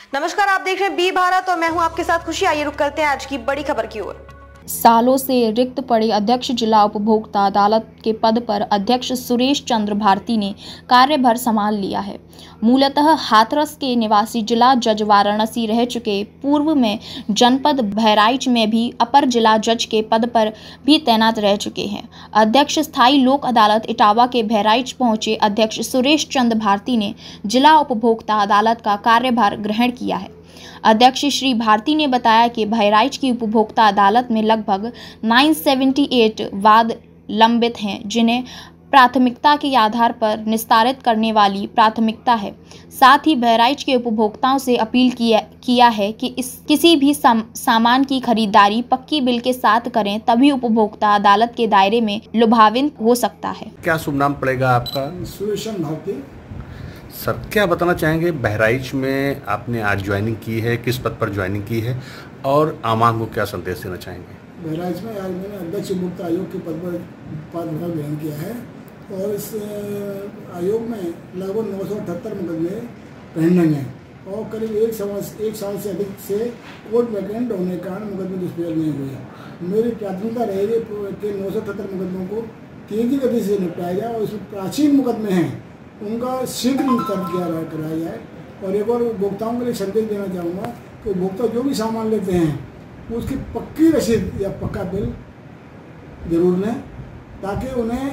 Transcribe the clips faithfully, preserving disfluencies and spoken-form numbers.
नमस्कार, आप देख रहे हैं बी भारत और मैं हूं आपके साथ खुशी। आइए रुक करते हैं आज की बड़ी खबर की ओर। सालों से रिक्त पड़े अध्यक्ष जिला उपभोक्ता अदालत के पद पर अध्यक्ष सुरेश चंद्र भारती ने कार्यभार संभाल लिया है। मूलतः हाथरस के निवासी जिला जज वाराणसी रह चुके, पूर्व में जनपद बहराइच में भी अपर जिला जज के पद पर भी तैनात रह चुके हैं। अध्यक्ष स्थायी लोक अदालत इटावा के बहराइच पहुंचे अध्यक्ष सुरेश चंद्र भारती ने जिला उपभोक्ता अदालत का कार्यभार ग्रहण किया है। अध्यक्ष श्री भारती ने बताया कि बहराइच की उपभोक्ता अदालत में लगभग नौ सौ अठहत्तर वाद लंबित हैं, जिन्हें प्राथमिकता के आधार पर निस्तारित करने वाली प्राथमिकता है। साथ ही बहराइच के उपभोक्ताओं से अपील किया, किया है कि इस किसी भी साम, सामान की खरीदारी पक्की बिल के साथ करें, तभी उपभोक्ता अदालत के दायरे में लुभावित हो सकता है। क्या शुभ नाम पड़ेगा आपका? सुरेश भारती। सर, क्या बताना चाहेंगे, बहराइच में आपने आज ज्वाइनिंग की है, किस पद पर ज्वाइनिंग की है और आम को क्या संदेश देना चाहेंगे? बहराइच में आज मैंने अध्यक्ष उपभोक्ता आयोग के पद पर पदभार ग्रहण किया है और इस आयोग में लगभग नौ सौ अठहत्तर मुकदमे पेंडिंग हैं और करीब एक साल एक साल से अधिक से कोर्ट वैकेंट होने के कारण मुकदमे दुष्प्रयोग नहीं हुए। मेरी प्राथमिकता रहेगी कि नौ सौ अठहत्तर मुकदमों को तेजी गति से निपटाया जाए और इसमें प्राचीन मुकदमे हैं उनका शीघ्र निस्तारण किया कराया जाए। और एक और उपभोक्ताओं के लिए संदेश देना चाहूँगा कि उपभोक्ता जो भी सामान लेते हैं उसकी पक्की रसीद या पक्का बिल जरूर लें, ताकि उन्हें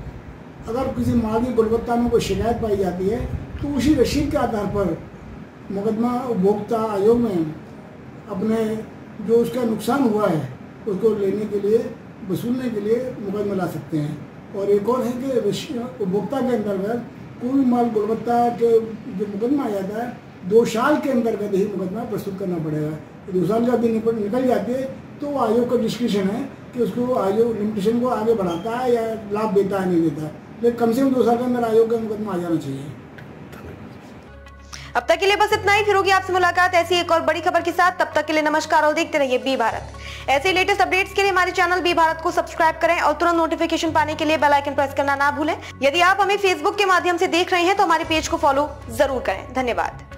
अगर किसी माल की गुणवत्ता में कोई शिकायत पाई जाती है तो उसी रसीद के आधार पर मुकदमा उपभोक्ता आयोग में अपने जो उसका नुकसान हुआ है उसको लेने के लिए वसूलने के लिए मुकदमा ला सकते हैं। और एक और है कि उपभोक्ता के अंतर्गत कोई माल गुणवत्ता के जो मुकदमा आ जाता है दो साल के अंतर्गत ही मुकदमा प्रस्तुत करना पड़ेगा। दो साल का दिन निकल जाती है तो आयोग का डिस्क्रिप्शन है कि उसको आयोग लिमिटेशन को आगे बढ़ाता है या लाभ देता है नहीं देता है, लेकिन कम से कम दो साल के अंदर आयोग का मुकदमा आ जाना चाहिए। अब तक के लिए बस इतना ही। फिर होगी आपसे मुलाकात ऐसी एक और बड़ी खबर के साथ। तब तक के लिए नमस्कार और देखते रहिए बी भारत। ऐसे लेटेस्ट अपडेट्स के लिए हमारे चैनल बी भारत को सब्सक्राइब करें और तुरंत नोटिफिकेशन पाने के लिए बेल आइकन प्रेस करना ना भूलें। यदि आप हमें फेसबुक के माध्यम से देख रहे हैं तो हमारे पेज को फॉलो जरूर करें। धन्यवाद।